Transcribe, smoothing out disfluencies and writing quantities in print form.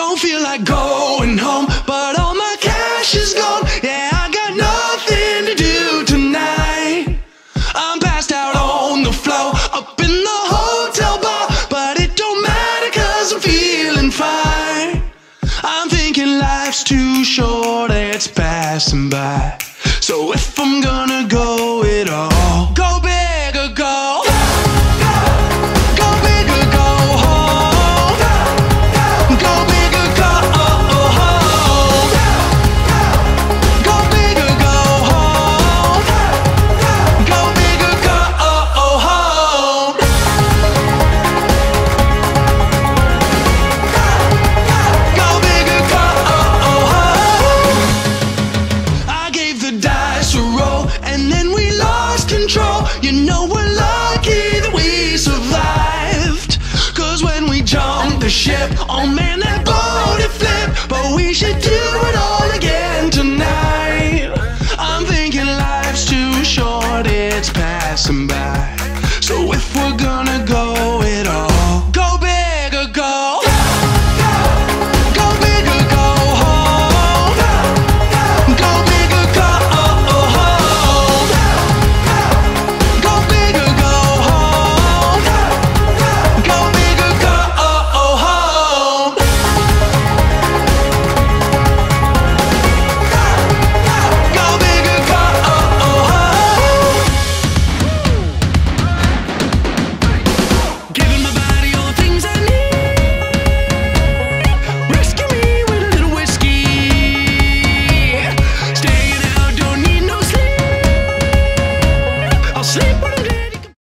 Don't feel like going home, but all my cash is gone. Yeah, I got nothing to do tonight. I'm passed out on the floor, up in the hotel bar, but it don't matter 'cause I'm feeling fine. I'm thinking life's too short, it's passing by. So if I'm gonna go it all, go big or go. Go big or go home. Go big or go home. Go big or go home. Go big or go home. Go big or go home. I gave the dice a roll and then we lost control. You know we're lucky that we survived, 'cause when we jumped the ship, oh man, that boat had flipped. But we should do it all again.